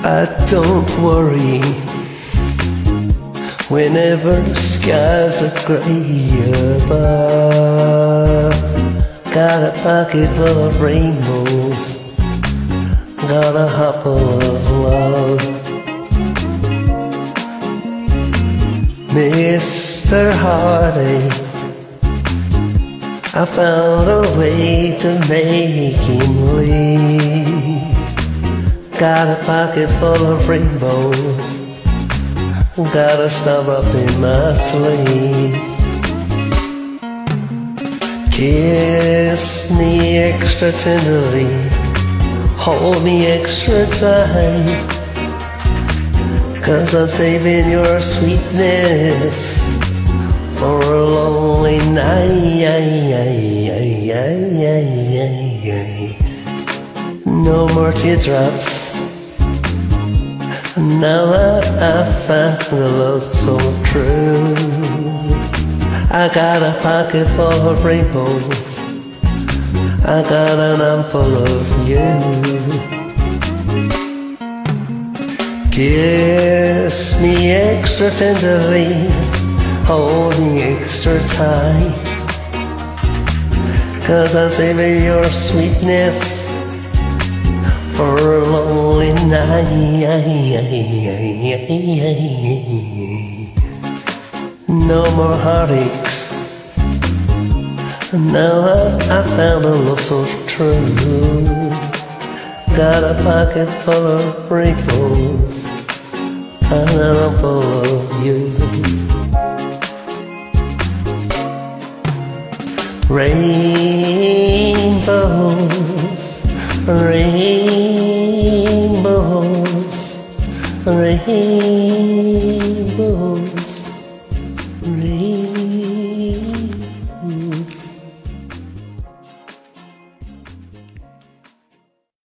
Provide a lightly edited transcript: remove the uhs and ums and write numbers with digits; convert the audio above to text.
I don't worry whenever skies are gray above. Got a pocket full of rainbows, got a heart full of love. Mr. Heartache, I found a way to make him leave. Got a pocket full of rainbows, got a star up in my sleeve. Kiss me extra tenderly, hold me extra tight, 'cause I'm saving your sweetness for a lonely night. No more teardrops, now that I've found the love so true. I got a pocket full of rainbows, I got an arm full of you. Kiss me extra tenderly, hold me extra tight, 'cause I'm saving your sweetness for a lonely night. No more heartaches, now I found a love so true. Got a pocket full of rainbows, and I'm full of you. Rainbows, rainbows, rainbows, rainbows.